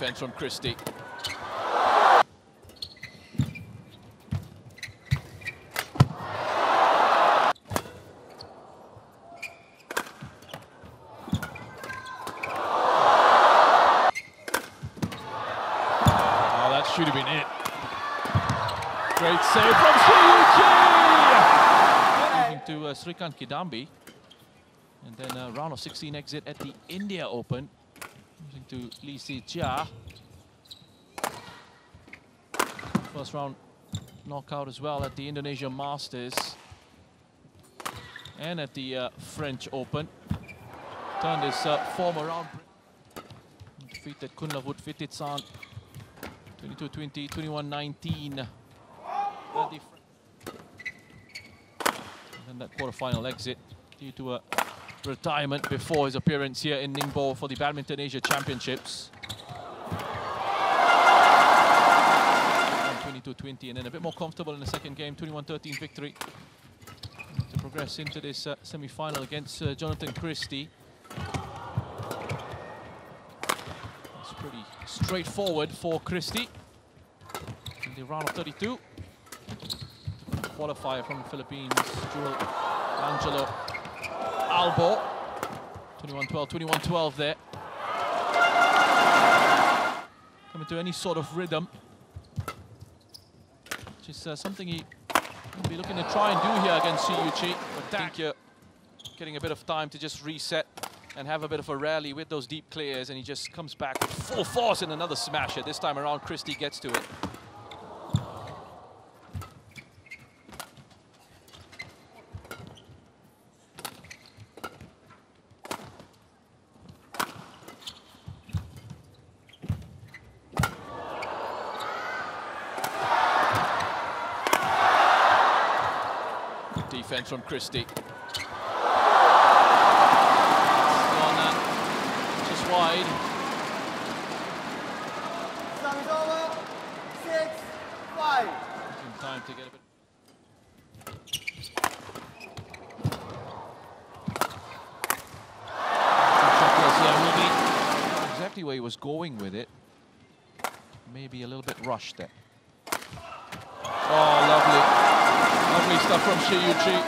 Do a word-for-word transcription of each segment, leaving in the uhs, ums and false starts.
defense from Christie. Should have been it. Great save from Shi Yuqi! Moving to uh, Srikant Kidambi. And then a round of sixteen exit at the India Open. Moving to Lee Si Chia. First round knockout as well at the Indonesia Masters. And at the uh, French Open. Turned his uh, form around. Defeated Kunlavut Vititsan. twenty-two twenty, twenty-one nineteen. And then that quarterfinal exit due to a retirement before his appearance here in Ningbo for the Badminton Asia Championships. twenty-two twenty, and then a bit more comfortable in the second game, twenty-one thirteen victory. To progress into this uh, semi-final against uh, Jonatan Christie. Pretty straightforward for Christie in the round of thirty-two. Qualifier from the Philippines, Jewel Angelo Albo. twenty-one twelve, twenty-one twelve there. Coming to any sort of rhythm, which is uh, something he will be looking to try and do here against Shi Yuqi. But I think you're getting a bit of time to just reset and have a bit of a rally with those deep clears, and he just comes back with full force in another smasher. This time around, Christie gets to it. Good defense from Christie. Wide. Time is over. Six, five. Taking time to get a bit. Exactly where he was going with it. Maybe a little bit rushed there. Oh, lovely. Lovely stuff from Shi Yuqi.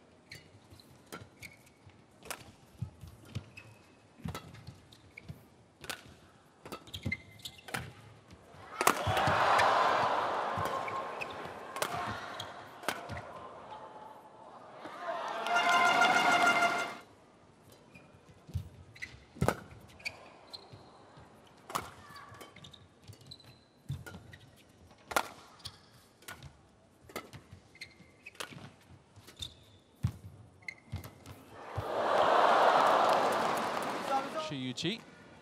Shi Yuqi.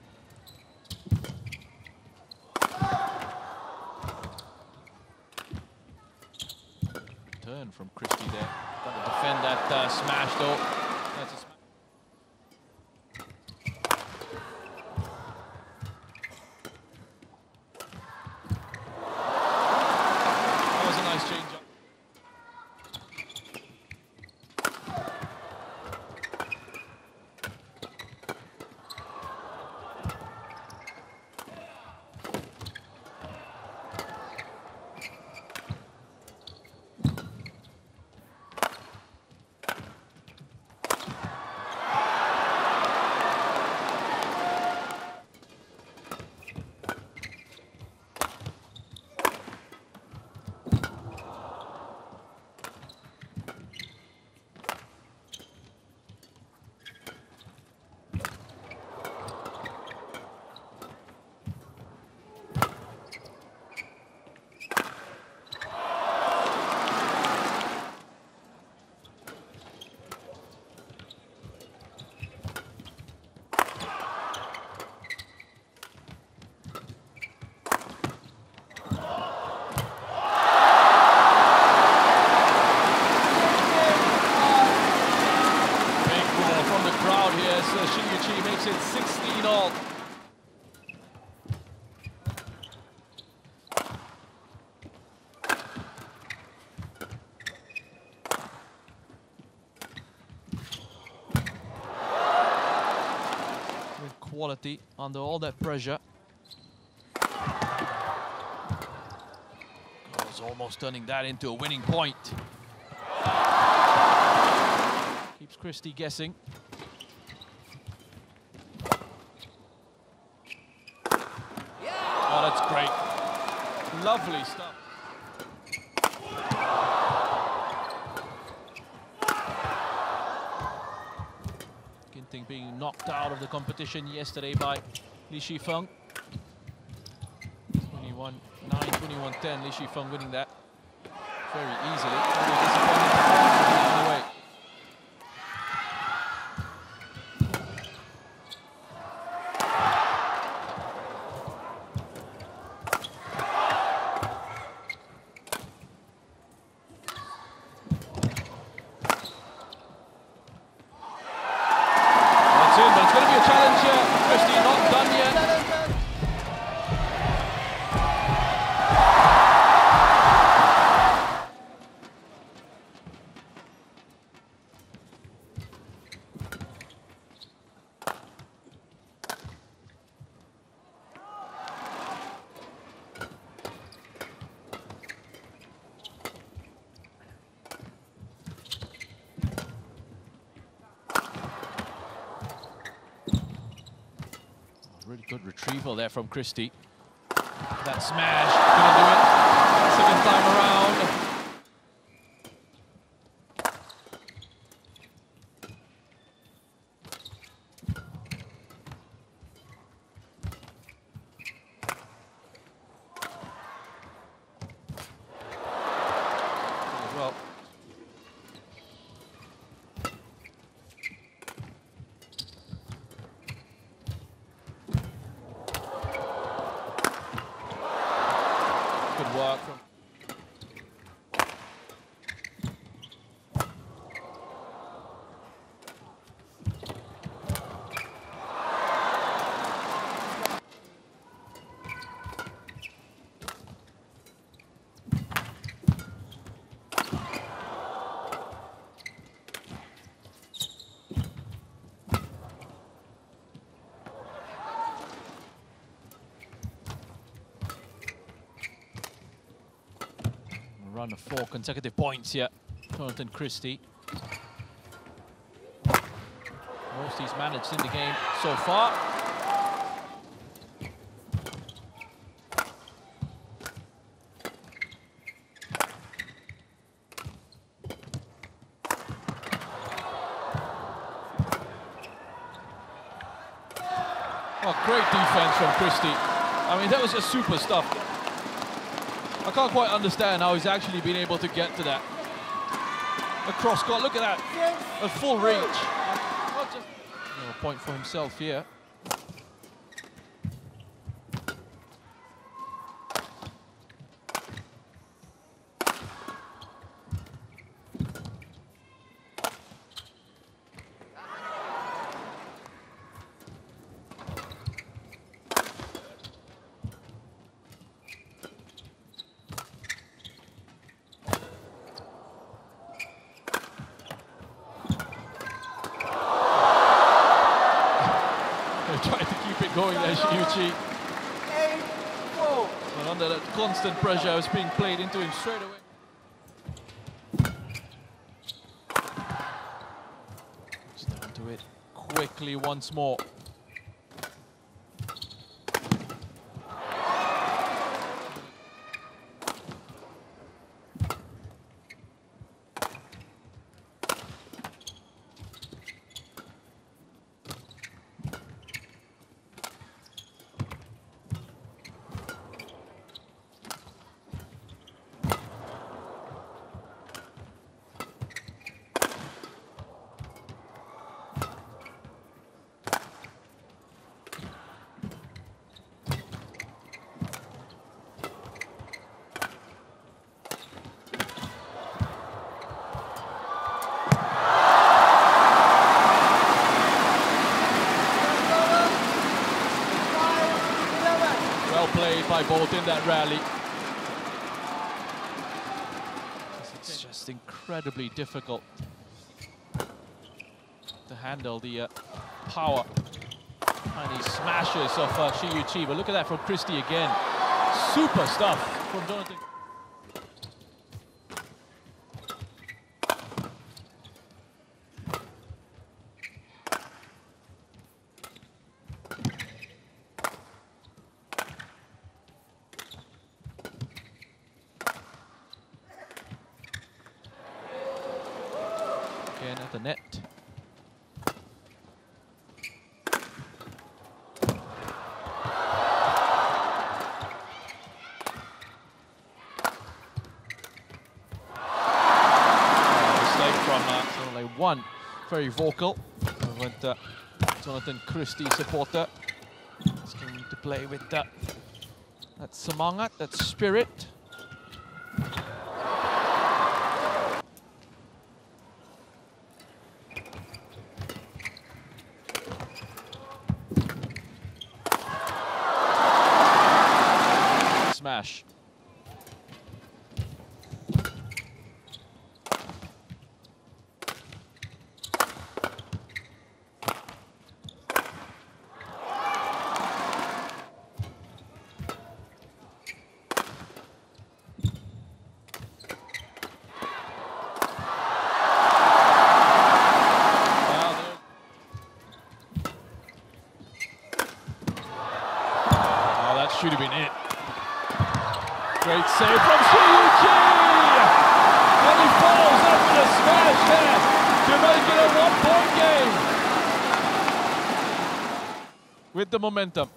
Turn from Christie there. Got to defend that uh, smash though. That's a smash. That was a nice change up. Shi Yuqi makes it sixteen all. With quality under all that pressure. was almost turning that into a winning point. Keeps Christie guessing. Oh, that's great. Lovely stuff. Ginting being knocked out of the competition yesterday by Li Shifeng. twenty-one nine, twenty-one ten, Li Shifeng winning that very easily. Very disappointing performance anyway. That's in, but it's going to be a challenge here. Christie not done yet. Really good retrieval there from Christie. That smash, couldn't do it. Second time around. As well. Good work from run of four consecutive points here. Jonatan Christie. Most he's managed in the game so far. Oh, great defense from Christie. I mean, that was just super stuff. I can't quite understand how he's actually been able to get to that. Across court, look at that. A full reach. Not just no, a point for himself here. Trying to keep it going there, Shi Yuqi. But under that constant pressure, it's being played into him straight away. It's down to it quickly once more. Played by both in that rally. It's just incredibly difficult to handle the uh, power and these smashes of uh, Shi Yuqi. But look at that from Christie again. Super stuff from Jonatan. the net. One very vocal with uh, Jonatan Christie supporter. He's going to play with that, that semangat, that spirit. Smash. Should have been it. Great save from Shi Yuqi! And he follows up with a smash there to make it a one-point game. With the momentum.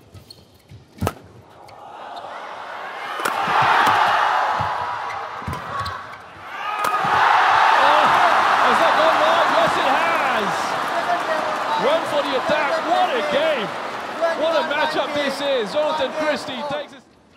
Oh, has that gone wide? Yes, it has! Run for the attack. What a game! What a matchup this is. Jonatan Christie takes it.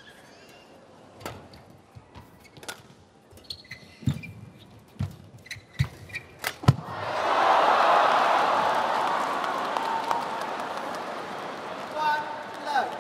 One left.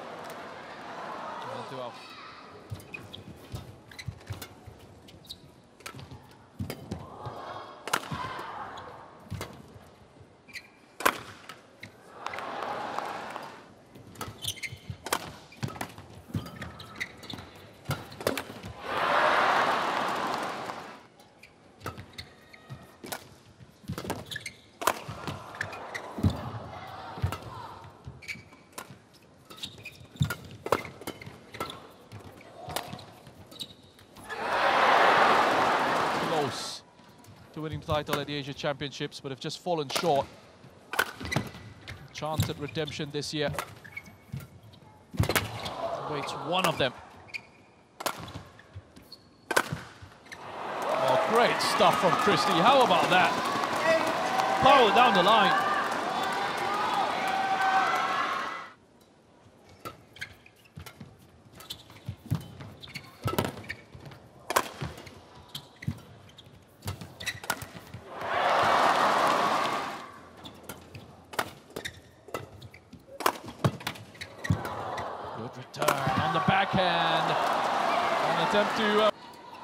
To winning the title at the Asia Championships, but have just fallen short. Chance at redemption this year. Waits one of them. Oh, great stuff from Christie. How about that? Power down the line. Good return on the backhand. An attempt to... Uh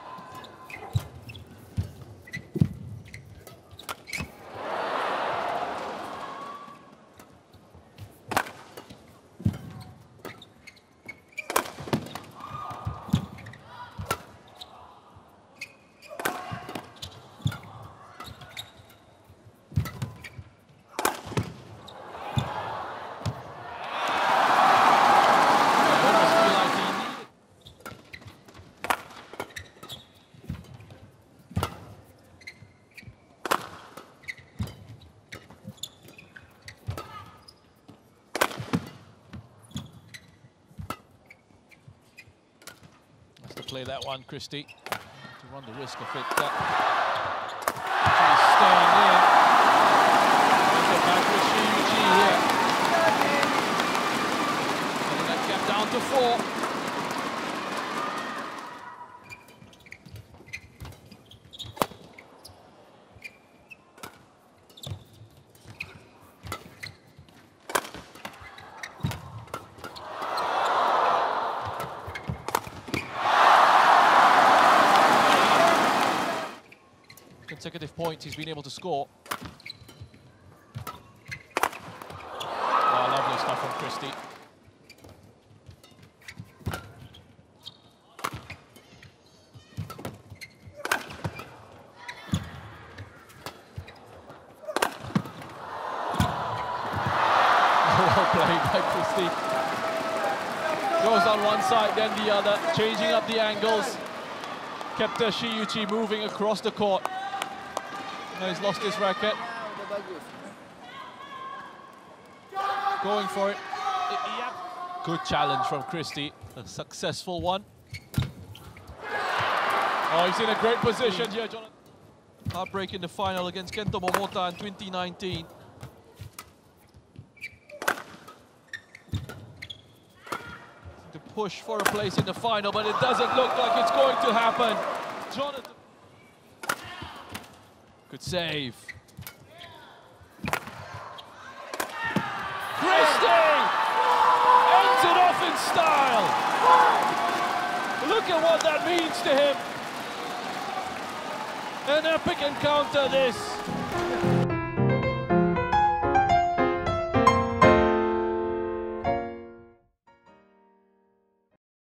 play that one, Christie, to run the risk of it. That actually staying in. Get back with Shi Yuqi here. And that gap down to four. Consecutive points he's been able to score. Oh, lovely stuff from Christie. Well played by Christie. Goes on one side, then the other, changing up the angles. Kept uh, Shi Yuqi moving across the court. No, he's lost his racket. Going for it. Good challenge from Christie. A successful one. Oh, he's in a great position here, Jonatan. Heartbreak in the final against Kento Momota in twenty nineteen. To push for a place in the final, but it doesn't look like it's going to happen. Jonatan. Good save. Christie ends it off in style. Look at what that means to him. An epic encounter, this.